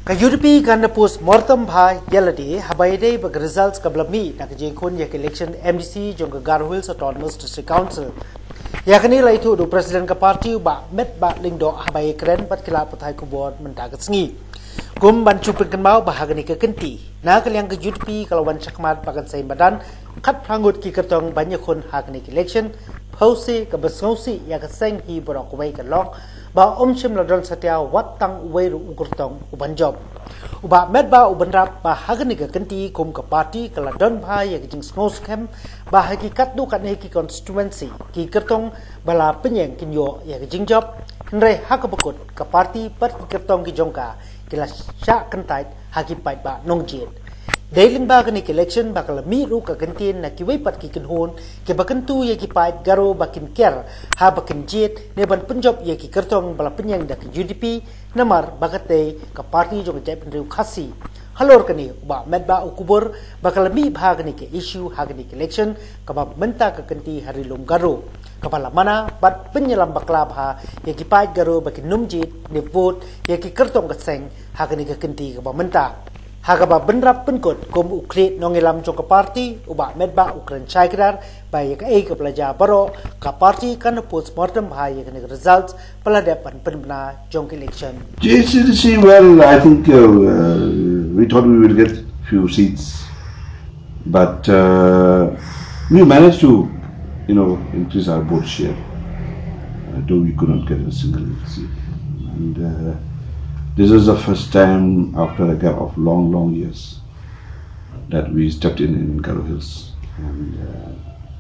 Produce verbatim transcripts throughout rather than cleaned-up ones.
Ka U D P kan pus mortem bhai yeladi habaide bag results kablami nak jengkun yak election M D C jong Garo Hills Autonomous District Council. Yakni laitu do president ka party ba met ba lingdo habai kren pat kila patai ku board mentagat sngi. Kum ban chupin kan mau bahagani ke kenti. Na kaliang ke U D P kalawan chakmat pakan sai badan khat phangut ki kertong banyak kon hagani election phausi ka basngausi yak seng hi borok wai kan long ba om chim ladron satya wat tang wei ru ukurtong uban job uba met ba uban rap ba hagani ka kenti kum ka party ka ladron bhai yak jing snos kem ba hakikat du kan ki constituency ki kertong bala penyeng kinyo yak jing job nre hakapakut ka party pat ki kertong ki jongka kila sha kentait hakipai ba nongjit Dailin ba kani election ba kala mi ru ka kantin na kiwai pat ki kinhon ke bakantu ye ki pait garo bakin ker ha bakin jet ne ban punjab ye ki kertong bala penyang da ki U D P namar bagate ka party jong jai penriu khasi halor kani ba med ba ukubur ba kala mi bha kani ke issue ha kani election ka ba menta ka kanti hari lum garo kapala mana bat penyelam bakla bha ye ki pait garo bakin num jet ne vote ye ki kertong ka seng ha kani ka kanti ka ba menta Hagaba benrap penkot kum uklit nongelam jong ka party uba medba ukran chai kedar bai ka ei ka pelajar baro ka party kan post mortem bhai ka results peladapan penbena jong election. J C D C, well, I think uh, uh, we thought we will get few seats, but uh, we managed to, you know, increase our vote share, uh, though we couldn't get a single seat. And uh, this is the first time after a gap of long, long years that we stepped in in Garo Hills and uh,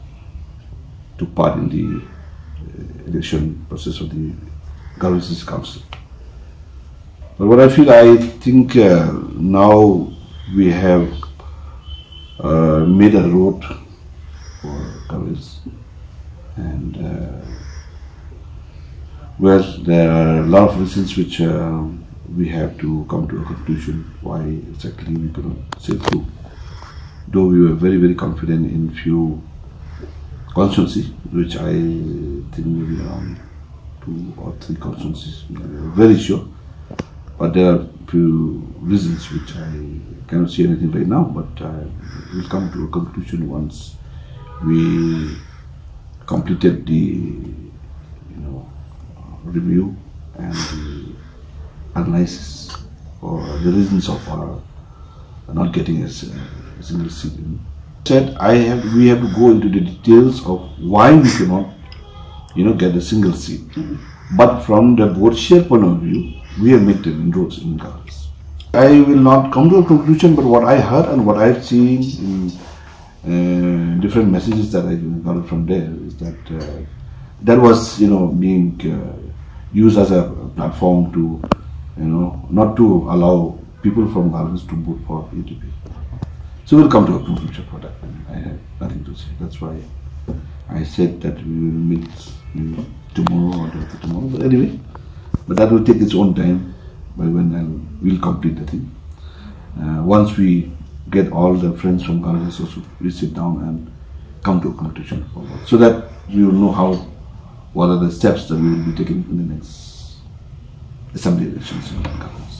took part in the uh, election process of the Garo Hills Council. But what I feel, I think uh, now we have uh, made a road for Garo Hills, and uh, well, there are a lot of reasons which uh, we have to come to a conclusion why exactly we couldn't sail through. Though we were very, very confident in few constituencies, which I think maybe around two or three constituencies, we were very sure. But there are few reasons which I cannot say anything right now, but uh, we'll come to a conclusion once we completed the, you know, review and the analysis or the reasons of our not getting a, a single seat. Said I have we have to go into the details of why we cannot, you know, get a single seat. Mm-hmm. But from the vote share point of view, we have made the inroads in Garo Hills. I will not come to a conclusion, but what I heard and what I've seen in uh, different messages that I got from there is that uh, that was, you know, being uh, used as a platform to, you know, not to allow people from Garo Hills to vote for U D P. So we'll come to a conclusion for that. I have nothing to say. That's why I said that we will meet maybe tomorrow or after tomorrow. But anyway, but that will take its own time by when I'll, we'll complete the thing. Uh, once we get all the friends from Garo Hills also, we sit down and come to a conclusion forward, so that we will know how, what are the steps that we will be taking in the next assembly elections in Garo Hills.